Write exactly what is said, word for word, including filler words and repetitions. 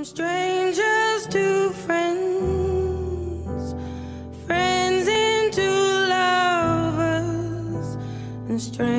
Strangers to friends, friends into lovers, and strangers